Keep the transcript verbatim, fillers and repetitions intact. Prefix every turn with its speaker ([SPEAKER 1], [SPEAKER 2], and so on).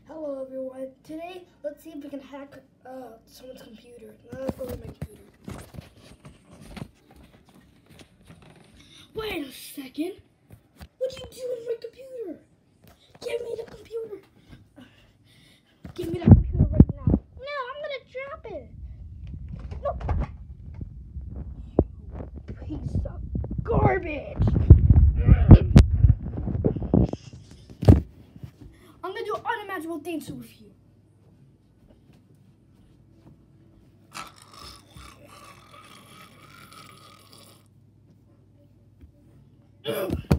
[SPEAKER 1] Hello everyone. Today, let's see if we can hack uh, someone's computer. Not really my computer. Wait a second. What are you doing with my computer? Give me the computer. Give me the computer right now. No, I'm gonna drop it. No. You piece of garbage. I'm gonna do unimaginable things with you.